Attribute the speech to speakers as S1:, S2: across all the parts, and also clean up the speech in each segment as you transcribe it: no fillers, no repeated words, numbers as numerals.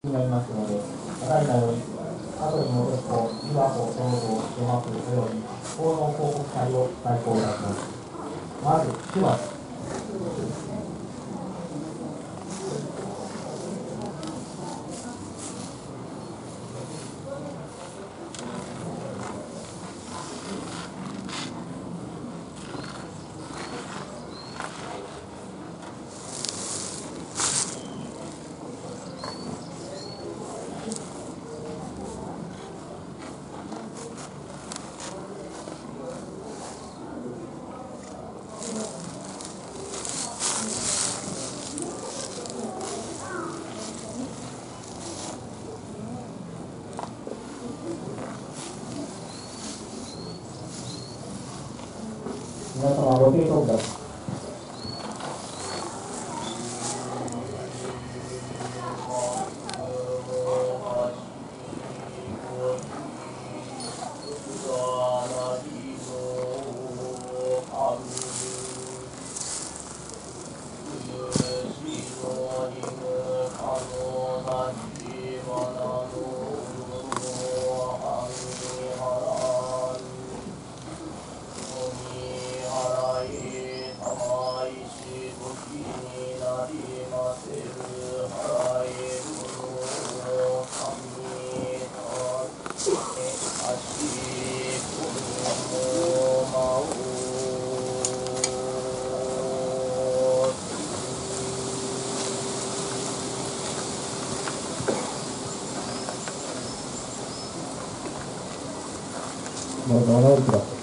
S1: になりますので、ただいまより、後に戻すと、琵琶湖、道道、除幕および奉納広告隊を代行いたします。まず、手話。皆様ご清聴ください。どうぞお直りください。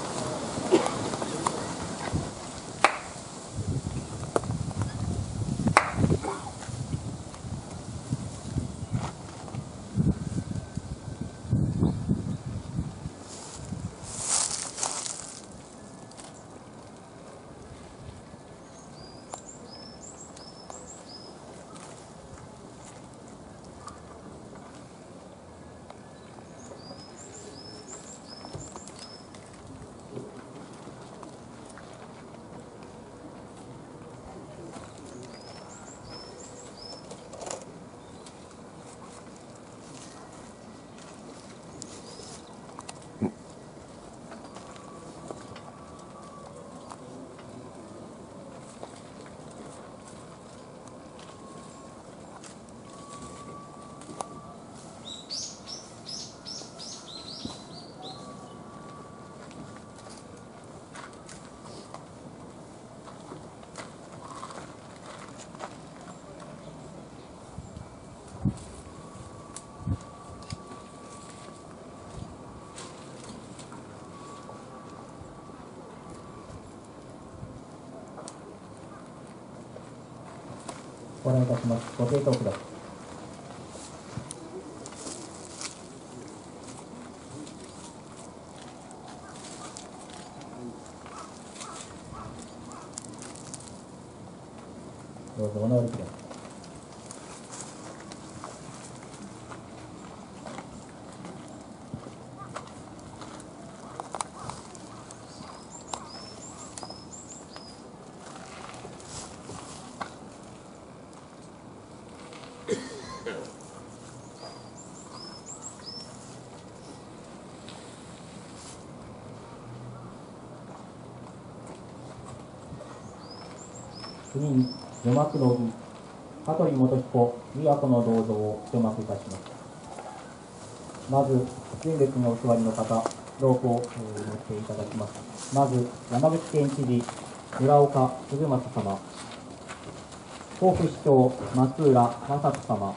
S1: ご覧いたします。ご清聴ください。どうぞお直りください。次に除幕道儀香取元彦琵琶湖の銅像を除幕いたします。まず前列にお座りの方、同行を持っていただきます。まず山口県知事村岡嗣政様、甲府市長松浦正人様、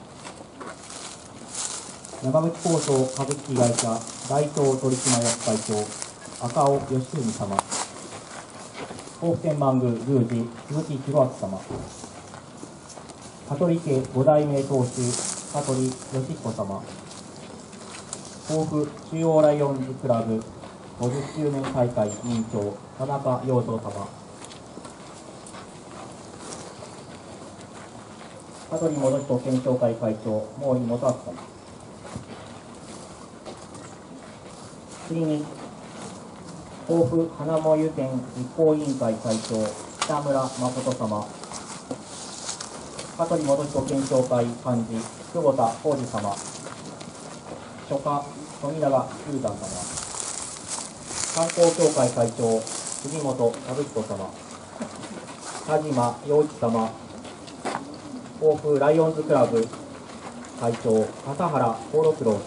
S1: 山口放送株式会社代表取締役会長赤尾義文様、甲府天満宮宮司鈴木博明様、香取家五代目当主香取義彦様、甲府中央ライオンズクラブ50周年大会委員長田中陽三様、香取元彦検証会会長毛利元明様、次に甲府花も湯店実行委員会会長北村誠様、 香取元彦検証会幹事、久保田浩二様。書家、富永雄山様。観光協会会長、杉本和彦様。田島陽一様。甲府ライオンズクラブ会長、笠原幸六郎様。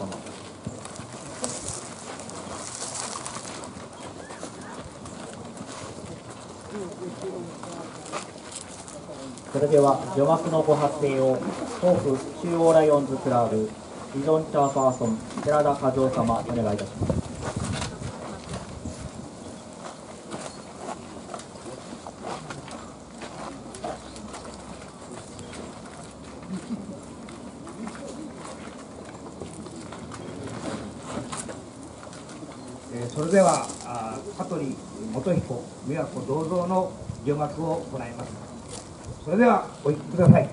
S1: それでは除幕のご発声を甲府中央ライオンズクラブビジョンチャーパーソン寺田和夫様お願いいたします。
S2: それでは香取元彦宮古銅像の除幕を行います。それではお聞きください。